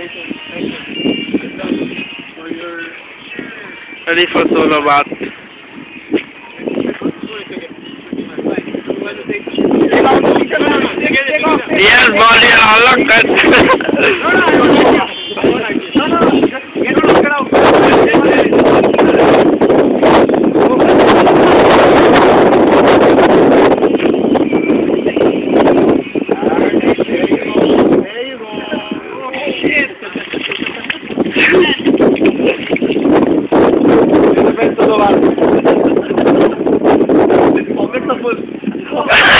Ready for solo bath. Yes, body alak kat. Pocket full.